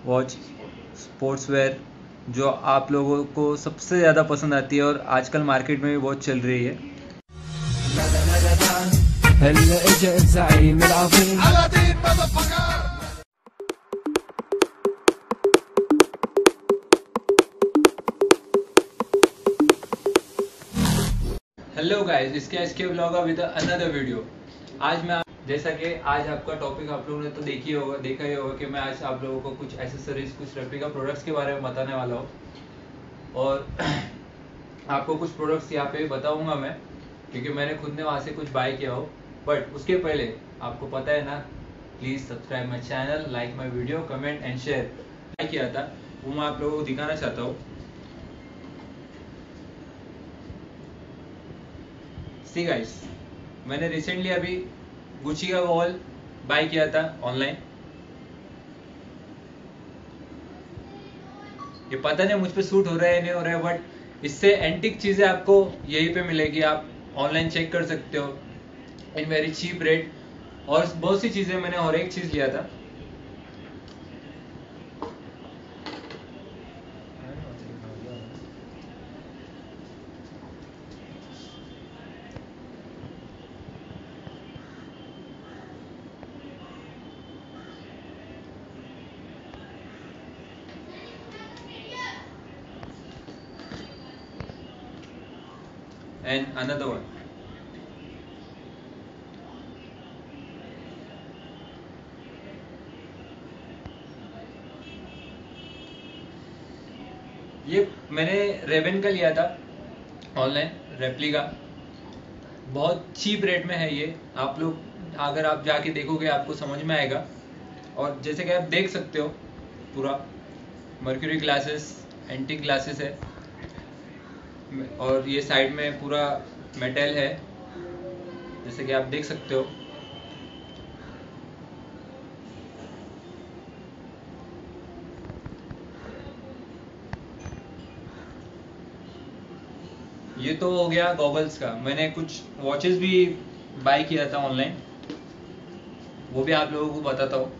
Watch, sports wear, जो आप लोगों को सबसे ज़्यादा पसंद आती है और आजकल मार्केट में भी बहुत चल रही है। हेलो गाइस, इसके व्लॉग विद अनदर वीडियो। आज मैं जैसा कि आज आपका टॉपिक आप लोगों ने तो देखा ही होगा कि मैं आज आप लोगों को कुछ एसेसरीज, कुछ रेप्लिका प्रोडक्ट्स के बारे में बताने वाला हूँ। और आपको कुछ प्रोडक्ट्स यहाँ पे बताऊंगा मैं, क्योंकि मैंने खुद ने वहाँ से कुछ बाय किया हो। बट उसके पहले आपको पता है ना, please subscribe my channel, like my video, comment and share. Buy किया था वो मैं आप लोगों को दिखाना चाहता हूँ। सी गाइस, मैंने रिसेंटली अभी गुची का वॉल बाय किया था ऑनलाइन। ये पता नहीं मुझ पे सूट हो रहा है नहीं हो रहा है, बट इससे एंटिक चीजें आपको यहीं पे मिलेगी। आप ऑनलाइन चेक कर सकते हो इन वेरी चीप रेट। और बहुत सी चीजें मैंने और एक चीज लिया था, एंड अनदर वन। ये मैंने रेबन का लिया था ऑनलाइन, रेप्लिका। बहुत चीप रेट में है ये। आप लोग अगर आप जाके देखोगे आपको समझ में आएगा। और जैसे कि आप देख सकते हो, पूरा मर्क्यूरी ग्लासेस, एंटीक ग्लासेस है। और ये साइड में पूरा मेटल है, जैसे कि आप देख सकते हो। ये तो हो गया गॉगल्स का। मैंने कुछ वॉचेस भी बाय किया था ऑनलाइन, वो भी आप लोगों को बताता हूँ।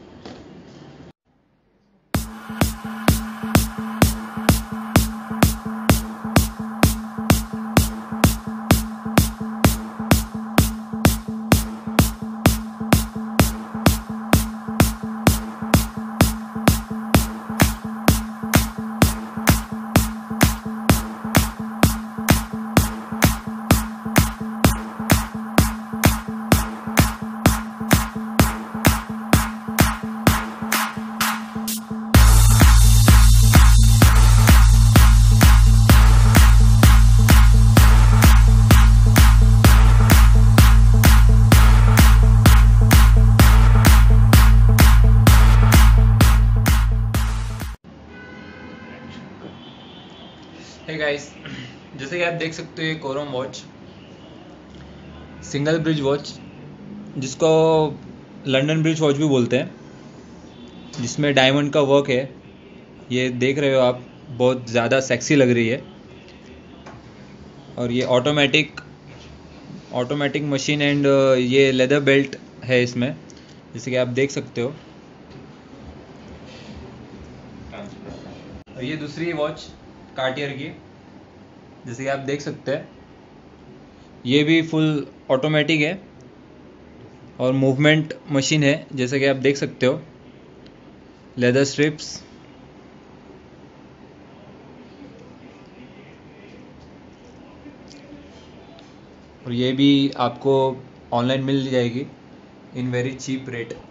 हे गाइस, जैसे कि आप देख सकते हो, ये Corum watch, single bridge watch, जिसको लंदन ब्रिज वॉच भी बोलते हैं, जिसमें डायमंड का वर्क है। ये देख रहे हो आप, बहुत ज़्यादा सेक्सी लग रही है। और ये ऑटोमेटिक मशीन एंड ये लेदर बेल्ट है इसमें, जैसे कि आप देख सकते हो। और ये दूसरी वॉच कार्टियर की, जैसे कि आप देख सकते हैं, ये भी फुल ऑटोमेटिक है और मूवमेंट मशीन है, जैसे कि आप देख सकते हो। लेदर स्ट्रिप्स, और ये भी आपको ऑनलाइन मिल जाएगी इन वेरी चीप रेट।